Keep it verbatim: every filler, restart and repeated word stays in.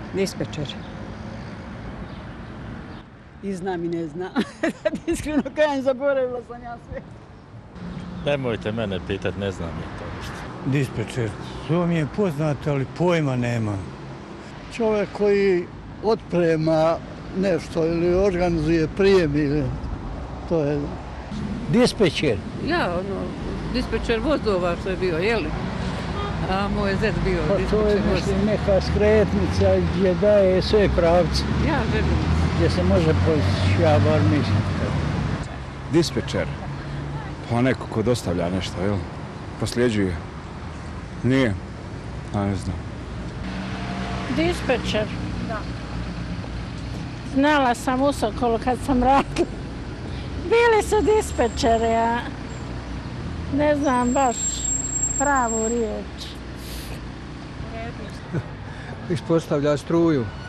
Dispečer. I znam i ne znam. Iskreno kajem, zaboravila sam ja sve. Nemojte mene pitat, ne znam je to ništa. Dispečer. To mi je poznato, ali pojma nema. Čovjek koji otprema nešto ili organizuje prijem ili to je... Dispečer. Ja, ono, dispečer vozova što je bio, je li? A moj zet bio pa dispečer to je mislim, neka skretnica gdje daje sve pravce. Ja želim. Gdje se može postići, ja bar mislim. Dispečer. Pa neko ko dostavlja nešto, jel? Posljeđuje. Nije. A ne znam. Dispečer. Da. Znala sam u Sokolu kad sam radila. Bili su dispečeri, a ne znam baš pravu riječ. Ispostavlja struju.